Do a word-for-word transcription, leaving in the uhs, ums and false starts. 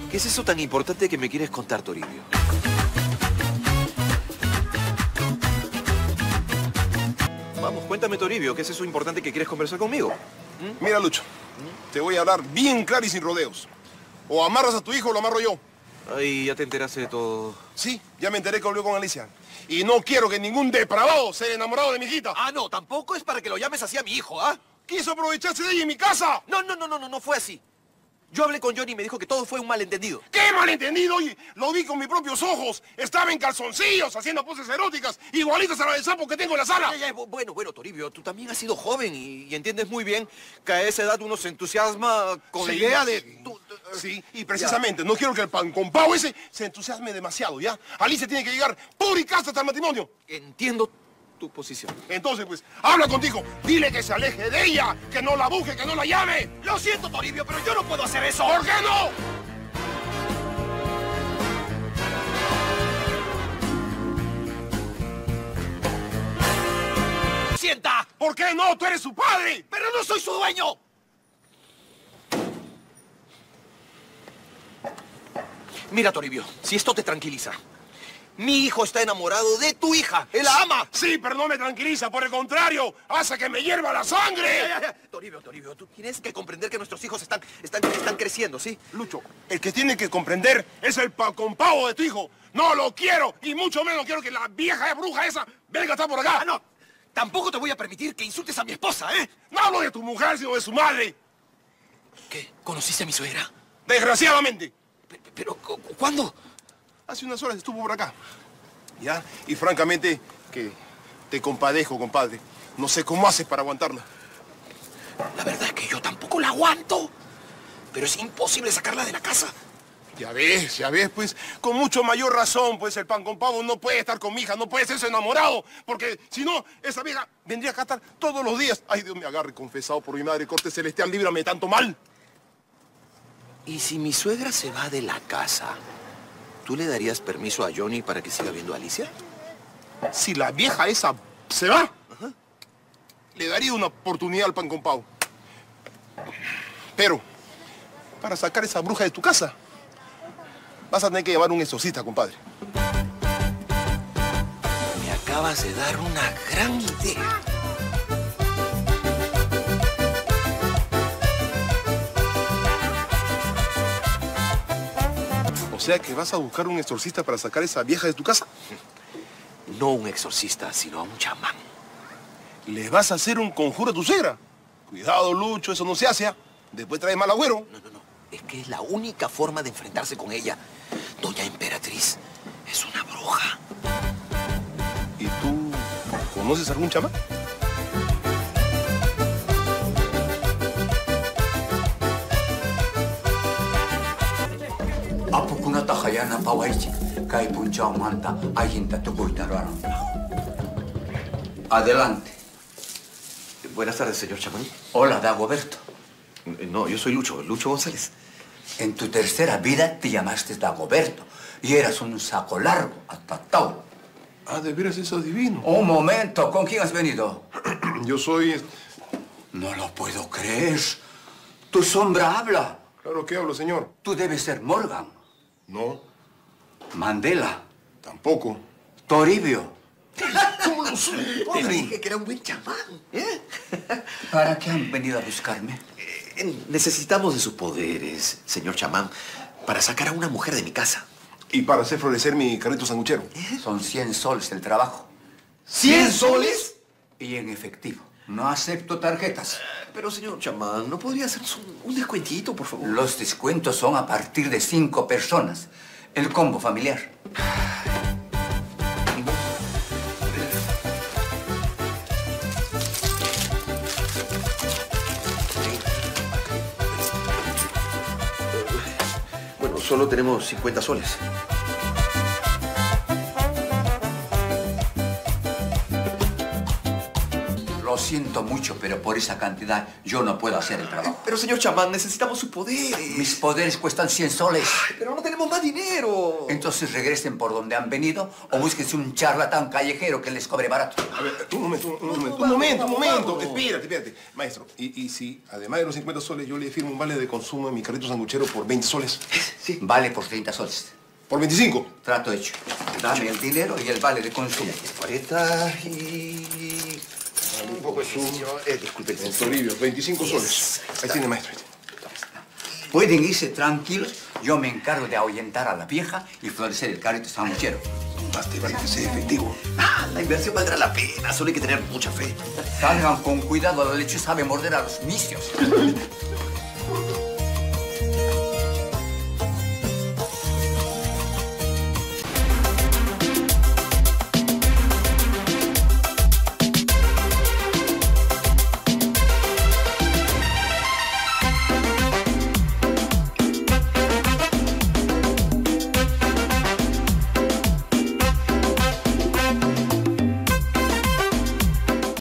¿Qué es eso tan importante que me quieres contar, Toribio? Vamos, cuéntame, Toribio, ¿qué es eso importante que quieres conversar conmigo? ¿Mm? Mira, Lucho, ¿Mm? te voy a hablar bien claro y sin rodeos. O amarras a tu hijo o lo amarro yo. Ay, ya te enteraste de todo. Sí, ya me enteré que volvió con Alicia. Y no quiero que ningún depravado sea enamorado de mi hijita. Ah, no, tampoco es para que lo llames así a mi hijo, ¿ah? Quiso aprovecharse de ella en mi casa. No, no, no, no, no, no fue así. Yo hablé con Johnny y me dijo que todo fue un malentendido. ¿Qué malentendido? Oye, lo vi con mis propios ojos. Estaba en calzoncillos haciendo poses eróticas, igualitas a la del sapo que tengo en la sala. Ya, ya, bueno, bueno, Toribio, tú también has sido joven y, y entiendes muy bien que a esa edad uno se entusiasma con sí, la idea de... Sí, tú, tú, sí, y precisamente ya. No quiero que el pan con pavo ese se entusiasme demasiado, ¿ya? Alicia tiene que llegar pura y casta hasta el matrimonio. Entiendo tu posición. Entonces, pues, habla contigo. Dile que se aleje de ella, que no la busque, que no la llame. Lo siento, Toribio, pero yo no puedo hacer eso. ¿Por qué no? ¡Sienta! ¿Por qué no? ¡Tú eres su padre! ¡Pero no soy su dueño! Mira, Toribio, si esto te tranquiliza. Mi hijo está enamorado de tu hija. ¡Él la ama! Sí, pero no me tranquiliza. Por el contrario, hace que me hierva la sangre. Ya, ya, ya. Toribio, Toribio, tú tienes que comprender que nuestros hijos están, están, están creciendo, ¿sí? Lucho, el que tiene que comprender es el pan con pavo de tu hijo. No lo quiero, y mucho menos quiero que la vieja bruja esa venga a estar por acá. Ah, no. Tampoco te voy a permitir que insultes a mi esposa, ¿eh? No hablo de tu mujer, sino de su madre. ¿Qué? ¿Conociste a mi suegra? Desgraciadamente. Pero, pero ¿cuándo? Hace unas horas estuvo por acá. ¿Ya? Y francamente, que te compadezco, compadre. No sé cómo haces para aguantarla. La verdad es que yo tampoco la aguanto. Pero es imposible sacarla de la casa. Ya ves, ya ves, pues, con mucho mayor razón, pues, el pan con pavo no puede estar con mi hija, no puede ser su enamorado, porque si no, esa vieja vendría acá a estar todos los días. Ay, Dios me agarre, confesado por mi madre, corte celestial, líbrame de tanto mal. ¿Y si mi suegra se va de la casa, tú le darías permiso a Johnny para que siga viendo a Alicia? Si la vieja esa se va, ajá, le daría una oportunidad al pan con pavo. Pero, para sacar esa bruja de tu casa, vas a tener que llamar a un exorcista, compadre. Me acabas de dar una gran idea. O sea que vas a buscar un exorcista para sacar esa vieja de tu casa. No un exorcista, sino a un chamán. ¿Le vas a hacer un conjuro a tu suegra? Cuidado, Lucho, eso no se hace. Después trae mal agüero. No, no, no. Es que es la única forma de enfrentarse con ella. Doña Emperatriz es una bruja. ¿Y tú conoces algún chamán? Apukunata hayana pawaichi, kai punchao manta, ayinta tukuitaruaron. Adelante. Buenas tardes, señor chamán. Hola, Dagoberto. No, yo soy Lucho, Lucho González. En tu tercera vida te llamaste Dagoberto y eras un saco largo, atatao. Ah, de veras eso es divino. Un momento, ¿con quién has venido? Yo soy... No lo puedo creer. Tu sombra habla. Claro que hablo, señor. Tú debes ser Morgan. No. Mandela. Tampoco. Toribio. ¿Cómo lo soy? Te dije que era un buen chamán, ¿eh? ¿Para qué han venido a buscarme? Eh, necesitamos de sus poderes, señor chamán, para sacar a una mujer de mi casa. Y para hacer florecer mi carrito sanguchero. ¿Eh? Son cien soles el trabajo. ¿Cien soles? Y en efectivo. No acepto tarjetas. Pero, señor chamán, ¿no podría hacernos un, un descuentito, por favor? Los descuentos son a partir de cinco personas. El combo familiar. Bueno, solo tenemos cincuenta soles. Lo siento mucho, pero por esa cantidad yo no puedo hacer el trabajo. Pero, señor chamán, necesitamos sus poderes. Mis poderes cuestan cien soles. Ay, pero no tenemos más dinero. Entonces regresen por donde han venido o búsquense un charlatán callejero que les cobre barato. A ver, un momento, un, un momento, un momento, un momento. Espérate, espérate. Maestro, y, y si además de los cincuenta soles yo le firmo un vale de consumo en mi carrito sanguchero por veinte soles. Sí. Vale por treinta soles. ¿Por veinticinco? Trato hecho. Dame el dinero y el vale de consumo. cuarenta y... Un poco de su... Eh, disculpe, En Toribio, veinticinco soles. Ahí tiene, maestro. Pueden irse tranquilos. Yo me encargo de ahuyentar a la vieja y florecer el carrito sanguchero. Más te vale que sea efectivo. Ah, la inversión valdrá la pena. Solo hay que tener mucha fe. Salgan con cuidado, la leche sabe morder a los misios.